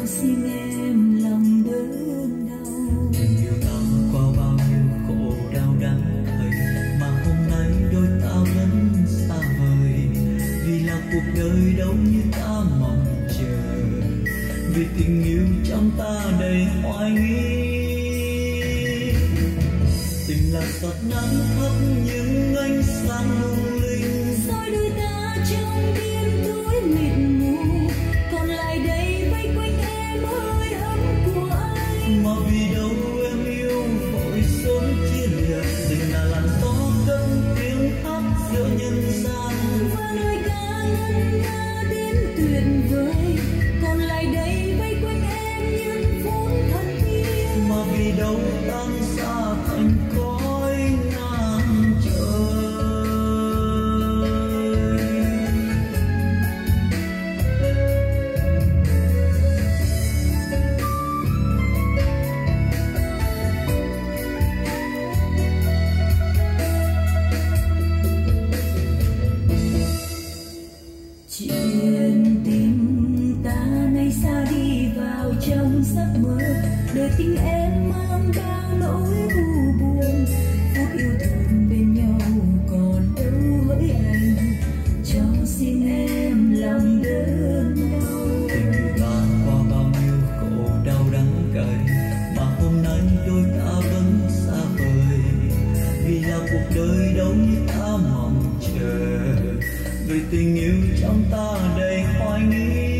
xin em lòng đớn đau. Tình yêu ta qua bao nhiêu khổ đau đắng cay, mà hôm nay đôi ta vẫn xa vời. Vì là cuộc đời đâu như ta mong chờ, vì tình yêu trong ta đầy hoài nghi. Tình là giọt nắng thấp nhưng ánh sáng lung linh, soi đôi ta trong đêm tối mịt mù. Còn lại đây vây quanh em hơi ấm của anh, mà vì đâu em yêu vội sớm chia lìa. Tình là làn gió cất tiếng hát giữa nhân gian, và lời ca ngân nga đến tuyệt vời. Còn lại đây vây quanh em những phút thật yêu, mà vì đâu tan xa thành khói ngàn trời. Chuyện tình ta nay xa đi vào trong giấc mơ, đời tình em mang bao nỗi u buồn. Phút yêu thương bên nhau còn đâu hỡi anh, cho xin em lòng đớn đau. Tình yêu ta qua bao nhiêu khổ đau đắng cay, mà hôm nay đôi ta vẫn xa vời. Vì là cuộc đời đâu như ta mong chờ, vì tình yêu trong ta đầy hoài nghi.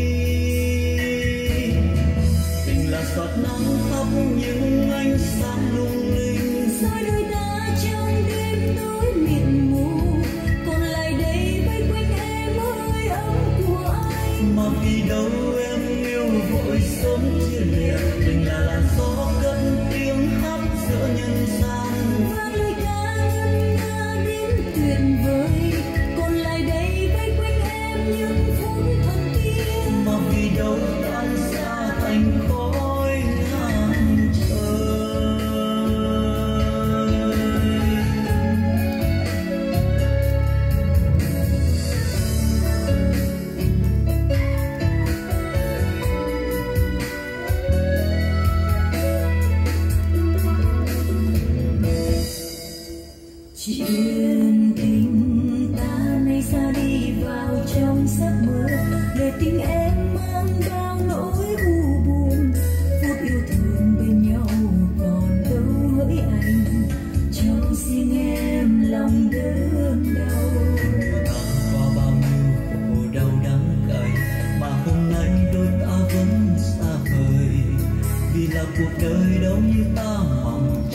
Tình là giọt nắng thấp nhưng ánh sáng lung linh, soi đôi ta trong đêm tối mịt mù. Còn lại đây vây quanh em hơi ấm của anh, mà vì đâu em yêu vội sớm chia lìa. Tình là làn gió cất tiếng hát giữa nhân gian, và lời ca ngân nga đến tuyệt vời. Còn lại đây vây quanh em những phút thật yêu, mà vì đâu tan xa thành khói ngàn trời. Chuyện tình ta nay xa đi vào trong giấc mơ, đời tình em mang bao nỗi u buồn. Phút yêu thương bên nhau còn đâu hỡi anh, cho xin em lòng đớn đau. Ta qua bao nhiêu khổ đau đắng cay, mà hôm nay đôi ta vẫn xa vời. Vì là cuộc đời đâu như ta mong